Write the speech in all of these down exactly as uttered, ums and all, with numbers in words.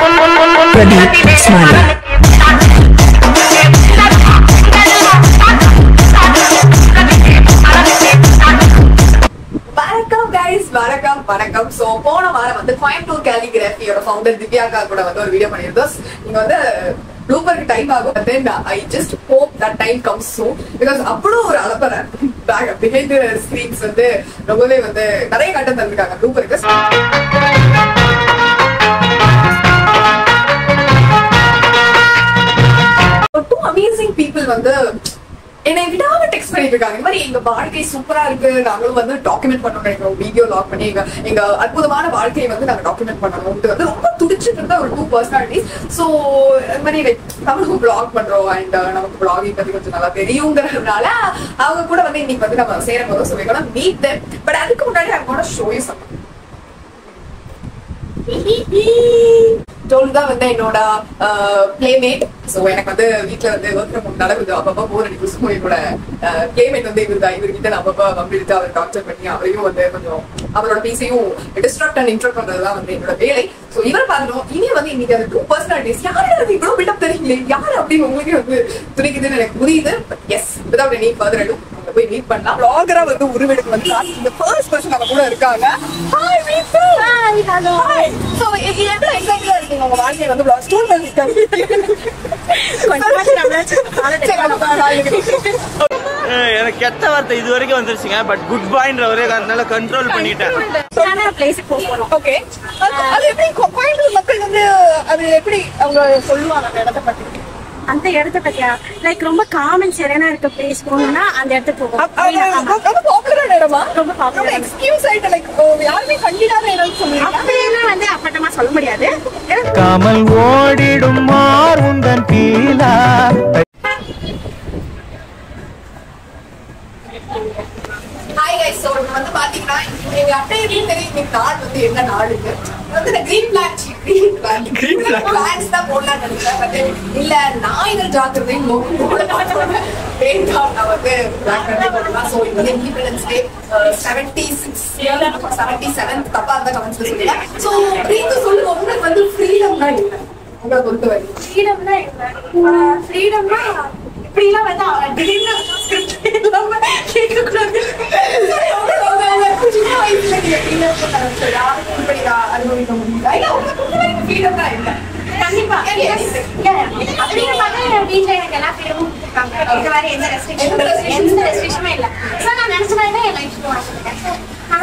வணக்கம். சோ போன வாரம் வந்து கோயம்புத்தூர் Calligraphyயோட ஃபவுண்டர் Dhivya கூட வந்து ஒரு வீடியோ பண்ணிருந்தோம். நீங்க வந்து ப்ளூப்பருக்கு டைம் ஆகும். Then I just hope that time comes soon because அவ்வளோ ஒரு அலப்பற பேக் பிஹைண்ட் தி ஸ்கிரீன்ஸ் வந்து ரொம்பவே வந்து நிறைய கண்டென்ட் தந்திருக்காங்க ப்ளூப்பருக்கு. Two amazing people வந்து என்னை விடாம டெக்ஸ்ட் பண்ணிட்டு இருக்காங்க. இந்த மாதிரி எங்க வாழ்க்கை சூப்பரா இருக்கு, நாங்களும் வந்து டாக்குமெண்ட் பண்ணணும் நினைக்கிறோம், வீடியோ லாக் பண்ணி எங்க எங்க அற்புதமான வாழ்க்கையை வந்து நாங்க டாக்குமெண்ட் பண்ணணும். இது வந்து ரொம்ப துடிச்சிட்டு இருந்தா ஒரு டூ பர்சனாலிட்டிஸ். ஸோ இந்த மாதிரி லைக் நம்மளுக்கும் பிளாக் பண்றோம் அண்ட் நமக்கு பிளாகிங் பத்தி கொஞ்சம் நல்லா தெரியுங்கிறதுனால அவங்க கூட வந்து இன்னைக்கு வந்து நம்ம சேர போதும். So we're gonna meet them. But அதுக்கு முன்னாடி I'm gonna show you something. தான் வந்து என்னோட பிளேமேட். ஸோ எனக்கு வந்து வீட்டுல வந்து ஒர்க் ஃப்ரம் ஹோம் நடக்குது. அப்பப்போ போர் அடிக்கும். ஸோ என்னோட பிளேமேட் வந்து இவர் தான். இவர்கிட்ட நான் அப்பப்போ கம்ப்ளீட் அவர் டார்ச்சர் பண்ணி அவரையும் வந்து கொஞ்சம் அவரோட பீஸையும் டிஸ்ட்ராக்ட் அண்ட் இன்ட்ராக்ட் பண்றதுதான் வந்து என்னோட வேலை. ஸோ இவரை பார்க்கணும். இனி வந்து இன்னைக்கு அந்த டூ பர்சனாலிட்டிஸ் யாரு அது இவ்வளவு பில்டப் தெரியுங்களே யாரு அப்படின்னு உங்களுக்கு வந்து துணிக்குதுன்னு எனக்கு புரியுது. But yes without any further ado அங்க போய் மீட் பண்ணலாம். வ்ளாகரா வந்து உருவெடுக்கு வந்து இந்த ஃபர்ஸ்ட் பர்சன் நம்ம கூட இருக்காங்க. ஹாய் வீட்டு. Hi hello. ஹாய். சோ இது என்ன எக்ஸாக்ட்டா இருக்கு உங்க வாழ்க்கைய வந்து வ்ளாக் ஸ்டோர் பண்ணிருக்காங்க. எனக்கு கெட்ட வார்த்தை இது வரைக்கும் வந்துருச்சுங்க. பட் குட் பாய்ன்ற ஒரே காரணத்தால கண்ட்ரோல் பண்ணிட்டேன். ஓகே அது எப்படி கோயம்புத்தூர் மக்கள் வந்து அது எப்படி அவங்க சொல்லுவாங்க அந்த இடத்தை பத்தி? அந்த இடத்த பத்தியா லைக் ரொம்ப காமன் செரனா இருக்க பிளேஸ் போகணும்னா அந்த இடத்துக்கு போவோம். ரொம்ப பாப்புலரான இடமா? ரொம்ப பாப்புலர். எக்ஸ்கியூஸ் ஆயிட்டு லைக் யாருமே கண்டிடாத இடம் சொல்லுவாங்க. அப்படியெல்லாம் வந்து அப்பட்டமா சொல்ல முடியாது. காமல் ஓடிடும் மார் உந்தன் பீலா. Hi guys. சோ வந்து பாத்தீங்கன்னா எங்க அட்டையிலேயே தெரியும் இன்னைக்கு நாடு வந்து என்ன நாடுன்னு. வந்து green plant green plant green plants தான் போடலாம்னு நினைச்சேன். பட் இல்ல நாய்கள் ஜாக்கிரதையும் நோக்கி போடலாம் வேண்டாம் நான் வந்து பிளாக் பண்ணி போடலாம். ஸோ இது வந்து independence day seventy six seventy seven தப்பா இருந்தா கமெண்ட்ஸ்ல சொல்லுங்க. ஸோ கிரீன் சொல்லுங்க உங்களுக்கு வந்து ஃப்ரீடம்னா என்ன உங்களை பொறுத்த வரைக்கும்? ஃப்ரீடம்னா என்ன? ஃப்ரீடம்னா இப்படிலாம் வந்து திடீர்னு ஸ்கிரிப்ட் இல்லாம கேட்கக்கூடாது. சின்ன வயசுல நீங்க இப்படி அனுபவிக்க முடியுங்களா? இல்ல உங்களுக்கு ஃப்ரீடம்னா என்ன? கண்டிப்பா அப்படின்னு பார்த்தா வீட்டுல எனக்கு எல்லா ஃப்ரீடமும் கொடுத்துருக்காங்க. இது வரை எந்த ரெஸ்ட்ரிக்ஷன் எந்த ரெஸ்ட்ரிக்ஷனுமே இல்லை. ஸோ நான் நினைச்ச மாதிரி தான் என் லைஃப் வாழ்ந்துருக்கேன்.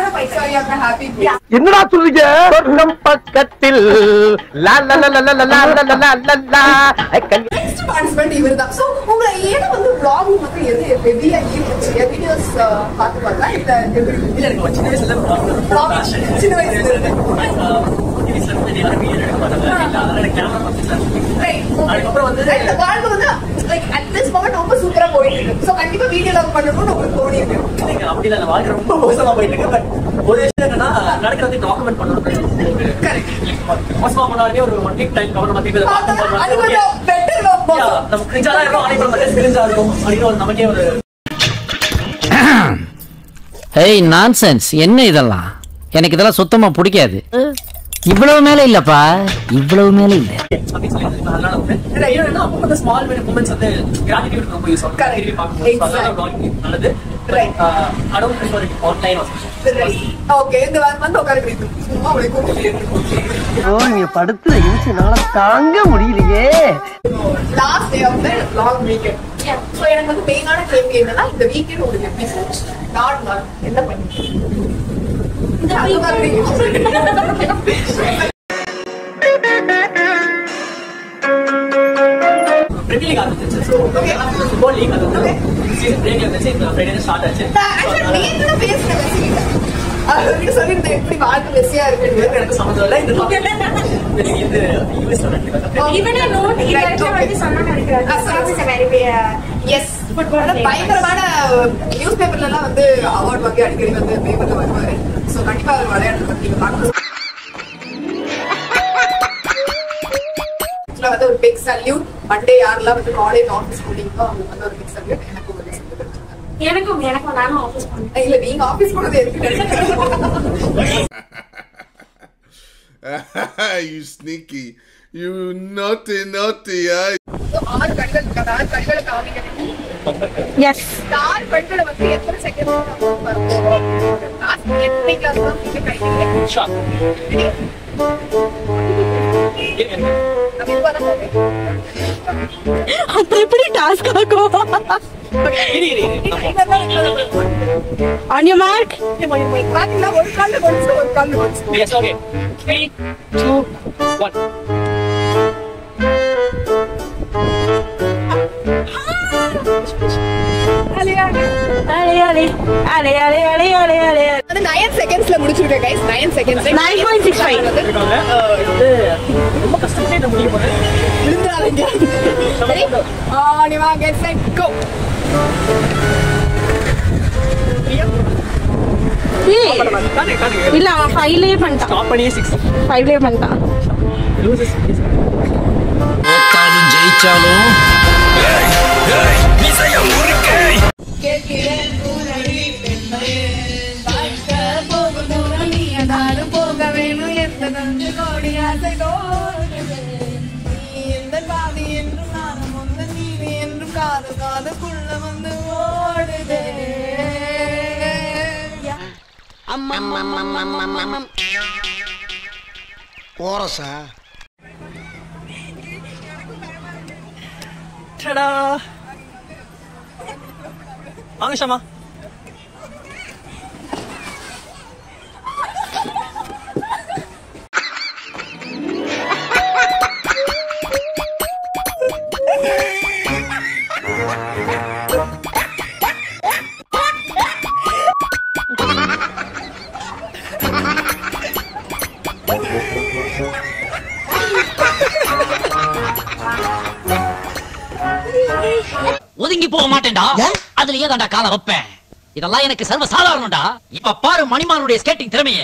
என்னடா சொல்றீங்க? சொர்க்கம் பக்கத்தில் லா லா லா லா லா லா லா லா லா. நெக்ஸ்ட் பார்ட்டிசிபென்ட் இவர்தான். சோ உங்களை ஏன் வந்து vlogging வந்து எது ஹெவியா ஈர்த்துச்சு? வீடியோஸ் பார்த்து பார்த்தா இல்ல எப்படி? இல்ல எனக்கு சின்ன வயசுல vlog சின்ன வயசுல வீடியோஸ்ல வந்து நிறைய வீடியோ எடுக்க மாட்டாங்க. அதனால கேமரா பக்கத்துல ரைட். அதுக்கு வந்து இந்த வாழ்க்கை வந்து லைக் அட் திஸ் மொமெண்ட் ரொம்ப சூப்பரா போயிட்டு இருக்கு. சோ கண்டிப்பா வீடியோ லாக் பண்ணணும்னு உங்களுக்கு தோணி இருக்கு. நீங்க அப்படி இல்ல வாழ்க்கை ரொம்ப மோசமா போயிட்டு இருக்கு. பட் ஒரு விஷயம் என்னன்னா நடக்கிறது டாக்குமெண்ட் பண்ணணும். கரெக்ட். மோசமா பண்ணாலே ஒரு ஒன் வீக் டைம் கவர் பண்ணி இத பார்த்து போறோம். அது கொஞ்சம் பெட்டர் லோ. நம்ம கிரிஞ்சா இருக்கும். ஆனா இப்ப நம்ம கிரிஞ்சா இருக்கும். அப்படின ஒரு நமக்கே ஒரு ஏய் நான்சென்ஸ் என்ன இதெல்லாம்? எனக்கு இதெல்லாம் சுத்தமா பிடிக்காது. இவ்வளவு மேல இல்லப்பா, இவ்வளவு மேல இல்ல. அப்படி சொல்லி அதனால வந்து ஏன்னா அப்போ அந்த ஸ்மால் மூமெண்ட்ஸ் வந்து கிராட்டிட்யூட் ரொம்ப யூஸ் ஆகும். திருப்பி பார்க்கும்போது அதனால vlogging நல்லது. Right. I don't prefer it online also. Okay இந்த வந்து உட்காருங்க. சும்மா அப்படியே கூப்பிட்டு ஓ நீ படுத்து இருந்துனால தாங்க முடியலையே. Last day of the long weekend. So எனக்கு வந்து மெயினான கேள்வி என்னன்னா இந்த வீக்கெண்ட் உங்களுக்கு எப்படி போச்சு? நாட் நாட் என்ன பண்ணீங்க? இந்த வீக்கெண்ட் Premier League ஆரம்பிச்சு. சோ ஃபுட்பால் லீக் அது சீசன் பிரேக் ஆச்சு. இந்த ஃப்ரைடே ஸ்டார்ட் ஆச்சு. நீங்க பேசுற பேசிட்டீங்க. அது சொல்லிட்டு எப்படி வாழ்க்கை வெசியா இருக்கு எனக்கு சம்பந்தம் இல்ல. இந்த இது யூஎஸ் வந்து ஈவன் நோட் இதெல்லாம் வந்து சொன்னா நினைக்கிறாங்க. சர்வீஸ் வெரி எஸ் ஃபுட்பால் பயங்கரமான நியூஸ் பேப்பர்ல எல்லாம் வந்து அவார்ட் வாங்கி அடிக்கடி வந்து பேப்பர்ல வருவாரு. சோ கண்டிப்பா அவர் விளையாடுறது பத்தி நீங்க பார்க்கணும். வந்து ஒரு பிக் சல்யூட். மண்டே யாரெல்லாம் வந்து காலேஜ் ஆஃபீஸ் போனீங்களோ அவங்க வந்து ஒரு பிக் சல்யூட். எனக்கு ஒரு எனக்கும் எனக்கும் நானும் ஆஃபீஸ் போனேன். இல்ல நீங்க ஆஃபீஸ் போனது எதுக்கு? You sneaky. You naughty, naughty, eh? ஆறு கண்கள் இருக்காது. ஆறு கண்களை காமிங்க. எஸ் ஆறு கண்களை வந்து எத்தனை செகண்ட் எத்தனை கிளாஸ் தான் நீங்க கைட்டீங்க? அப்ப எப்படி டாஸ்க் ஆகும்? On your mark. பாத்தீங்களா ஒரு கால்ல கொடிச்சு ஒரு கால்ல கொடிச்சு. Yes, okay. three, two, one. அலே அலே அலே அலே அலே அலே அலே அலே அலே அது nine செகண்ட்ஸ்ல முடிச்சிருக்கேன் guys. nine seconds. nine point six five. ரொம்ப கஷ்டப்பட்டு நான் முடிக்க போறேன். விழுந்துறாதீங்க. சரி? ஆ நீ வா get set go. ஏய் இல்ல அவன் five லயே பண்ணிட்டான். ஸ்டாப் பண்ணி six. five லயே பண்ணிட்டான். Loses. ஓத்தாலும் ஜெயிச்சாலும் கேட்கிறேன் பூரணி பெண்மையே பார்க்க போகும் தூரம் நீ அதாலும் போக வேணும் எந்த நஞ்சு கோடி ஆசை கோடுது நீ எந்த காதி என்றும் நானும் ஒன்று நீதி என்றும் காது காதுக்குள்ள வந்து ஓடுது கோரசா டடா வாங்க ஷமா ஒதுங்கி போக மாட்டேன்டா. அதுலயே தான்டா காலை வைப்பேன். இதெல்லாம் எனக்கு சர்வ சாதாரணம்டா. இப்ப பாரு மணிமானுடைய ஸ்கேட்டிங் திறமையை.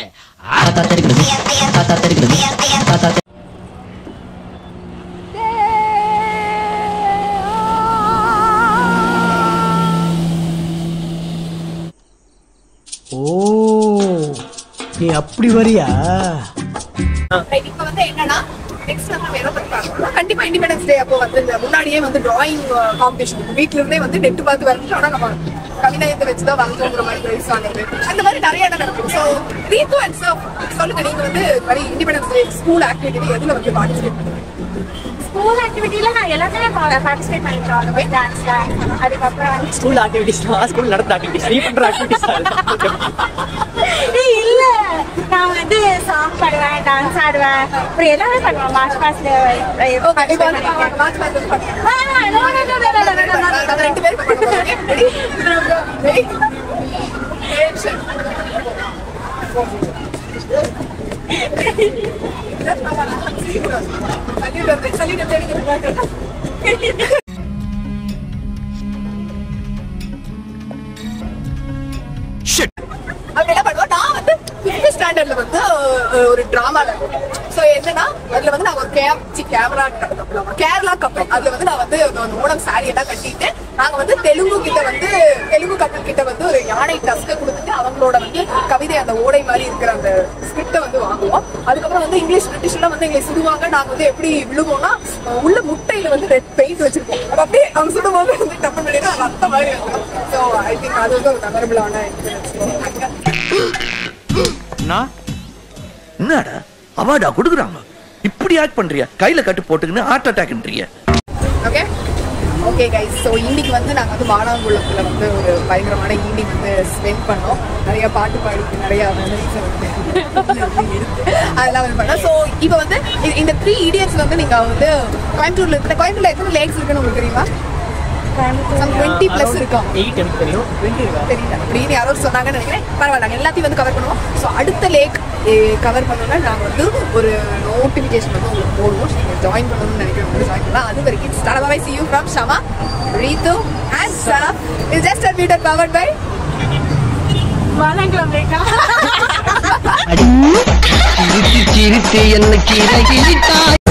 ஓ நீ அப்படி வரியா? இப்ப வந்து என்னன்னா நெக்ஸ்ட் நம்ம வேற பார்க்கலாம். கண்டிப்பா இண்டிபெண்டன்ஸ் டே அப்போ வந்து முன்னாடியே வந்து டிராயிங் காம்படிஷன் வீட்ல இருந்தே வந்து நெட் பார்த்து வரைஞ்சு ஆனா நம்ம கவிதையத்தை வச்சுதான் வரைஞ்சோங்கிற மாதிரி பிரைஸ் வாங்குறது அந்த மாதிரி நிறைய இடம் நடக்கும். ஸோ ரீத்து அண்ட் சார் சொல்லுங்க, நீங்க வந்து மாதிரி இண்டிபெண்டன்ஸ் டே ஸ்கூல் ஆக்டிவிட்டி எதுல வந்து பார்ட்டிசிபேட் பண்ணுவீங்க? ஸ்கூல் ஆக்டிவிட்டில நான் எல்லாத்தையுமே பார்ட்டிசிபேட் பண்ணிட்டோம். அந்த மாதிரி டான்ஸ்ல அதுக்கப்புறம் ஸ்கூல் ஆக்டிவிட்டிஸ்லாம் ஸ்கூல் நடத்துற ஆக்டிவிட்டிஸ் நீ பண்ற ஆக்டிவிட்டிஸ் இல்ல நான் வந்து சாங் பாடுவேன், டான்ஸ் ஆடுவேன், அப்புறம் எல்லாமே பண்ணுவேன். மார்ச் பாஸ்ல கண்டிப்பா மார்ச் மாதம் ரெண்டு ஸ்டாண்டர்ட்ல வந்து ஒரு டிராமால சோ என்னன்னா அதுல வந்து நான் ஒரு கேமரா கேரளா கப்பல் அதுல வந்து நான் வந்து ஓணம் சாரி எல்லாம் கட்டிட்டு நாங்க வந்து தெலுங்கு கிட்ட வந்து தெலுங்கு கப்பல் கிட்ட வந்து ஒரு யானை டஸ்க கொடுத்துட்டு அவங்களோட வந்து கவிதை அந்த ஓடை மாதிரி இருக்கிற அந்த ஸ்கிரிப்ட வந்து வாங்குவோம். அதுக்கப்புறம் வந்து இங்கிலீஷ் பிரிட்டிஷ் எல்லாம் வந்து எங்களை சுடுவாங்க. நாங்க வந்து எப்படி விழுவோம்னா உள்ள முட்டையில வந்து ரெட் பெயிண்ட் வச்சிருப்போம். அப்படியே அவங்க சுடும்போது வந்து டப்பன் பண்ணிட்டு ரத்த மாதிரி இருக்கும். ஸோ ஐ திங்க் அது வந்து ஒரு மெமரபிளான என்னடா அவார்டா கொடுக்குறாங்க இப்படி ஆக்ட் பண்றியா? கையில கட்டு போட்டுக்கின்னு ஹார்ட் அட்டாக்ன்றீங்க. ஓகே ஓகே கைஸ், ஸோ இன்னைக்கு வந்து நாங்கள் வந்து வாலாங்குளத்துல வந்து ஒரு பயங்கரமான ஈவினிங் வந்து ஸ்பெண்ட் பண்ணோம். நிறைய பாட்டு பாடிக்கு நிறைய மெமரிஸ் வந்து அதெல்லாம் வந்து பண்ணோம். ஸோ இப்போ வந்து இந்த த்ரீ இடியட்ஸ் வந்து நீங்கள் வந்து கோயம்புத்தூர்ல இருக்கிற கோயம்புத்தூர்ல எத்தனை லேக்ஸ் இருக்குன்னு உங்களுக்கு தெரியுமா? டுவெண்ட்டி பிளஸ் இருக்கும். தெரியல அப்படின்னு யாரோ சொன்னாங்கன்னு நினைக்கிறேன். பரவாயில்ல, நாங்கள் எல்லாத்தையும் வந்து கவர் பண்ணுவோம். ஸோ அடுத்த லேக் கவர் பண்ணோம்னா நாங்கள் வந்து ஒரு நோட்டிஃபிகேஷன் வந்து உங்களுக்கு போடுவோம். நீங்கள் ஜாயின் பண்ணணும்னு நினைக்கிறேன், வந்து ஜாயின் பண்ணலாம். அது வரைக்கும் start bye see you from Shama, Ritu and Sana. It's just a meter powered by Valankulam லேக்கா. சிரித்து சிரித்து என்ன கீரை